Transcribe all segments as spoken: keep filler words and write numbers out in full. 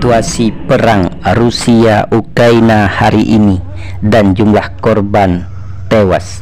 situasi perang Rusia-Ukraina hari ini dan jumlah korban tewas.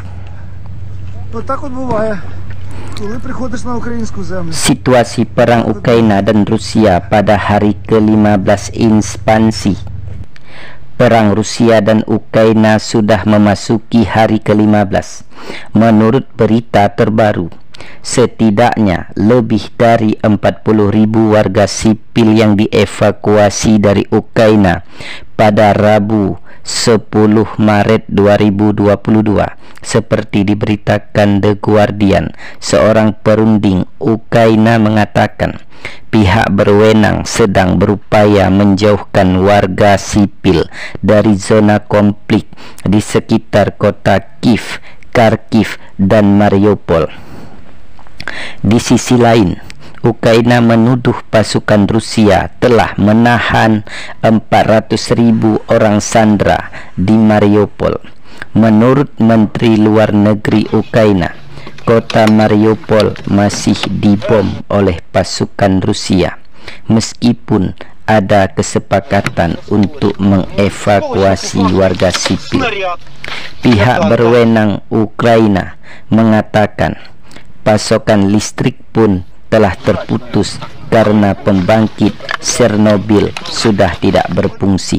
Situasi perang Ukraina dan Rusia pada hari ke lima belas ekspansi. Perang Rusia dan Ukraina sudah memasuki hari ke lima belas. Menurut berita terbaru, setidaknya lebih dari empat puluh ribu warga sipil yang dievakuasi dari Ukraina pada Rabu sepuluh Maret dua ribu dua puluh dua. Seperti diberitakan The Guardian, seorang perunding Ukraina mengatakan pihak berwenang sedang berupaya menjauhkan warga sipil dari zona konflik di sekitar kota Kiev, Kharkiv, dan Mariupol. Di sisi lain, Ukraina menuduh pasukan Rusia telah menahan empat ratus ribu orang sandera di Mariupol. Menurut Menteri Luar Negeri Ukraina, kota Mariupol masih dibom oleh pasukan Rusia, meskipun ada kesepakatan untuk mengevakuasi warga sipil. Pihak berwenang Ukraina mengatakan pasokan listrik pun telah terputus karena pembangkit Chernobyl sudah tidak berfungsi.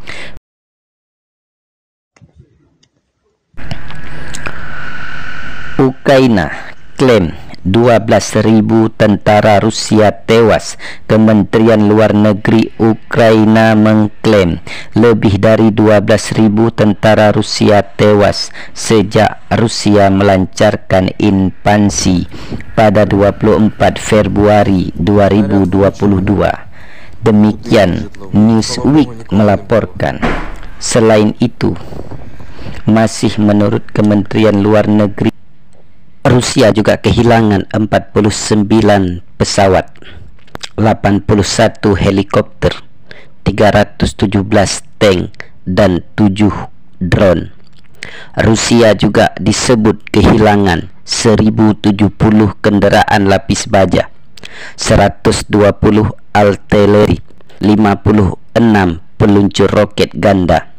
Ukraina klaim dua belas ribu tentara Rusia tewas. Kementerian Luar Negeri Ukraina mengklaim lebih dari dua belas ribu tentara Rusia tewas sejak Rusia melancarkan invasi pada dua puluh empat Februari dua ribu dua puluh dua. Demikian Newsweek melaporkan. Selain itu, masih menurut Kementerian Luar Negeri, Rusia juga kehilangan empat puluh sembilan pesawat, delapan puluh satu helikopter, tiga ratus tujuh belas tank, dan tujuh drone. Rusia juga disebut kehilangan seribu tujuh puluh kendaraan lapis baja, seratus dua puluh artileri, lima puluh enam peluncur roket ganda,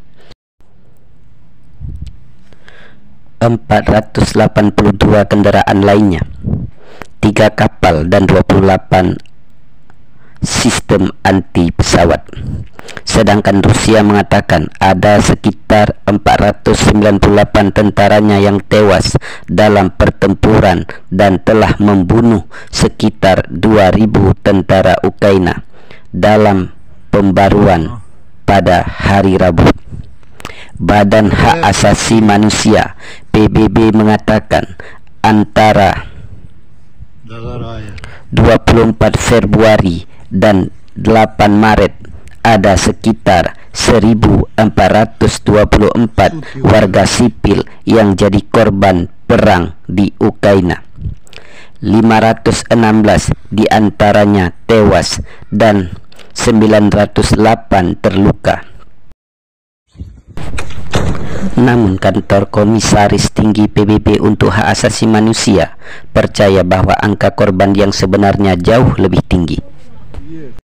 empat ratus delapan puluh dua kendaraan lainnya, tiga kapal, dan dua puluh delapan sistem anti pesawat. Sedangkan Rusia mengatakan ada sekitar empat ratus sembilan puluh delapan tentaranya yang tewas dalam pertempuran dan telah membunuh sekitar dua ribu tentara Ukraina dalam pembaruan pada hari Rabu. Badan Hak Asasi Manusia P B B mengatakan antara dua puluh empat Februari dan delapan Maret ada sekitar seribu empat ratus dua puluh empat warga sipil yang jadi korban perang di Ukraina. lima ratus enam belas diantaranya tewas dan sembilan ratus delapan terluka. Namun kantor Komisaris Tinggi P B B untuk Hak Asasi Manusia percaya bahwa angka korban yang sebenarnya jauh lebih tinggi.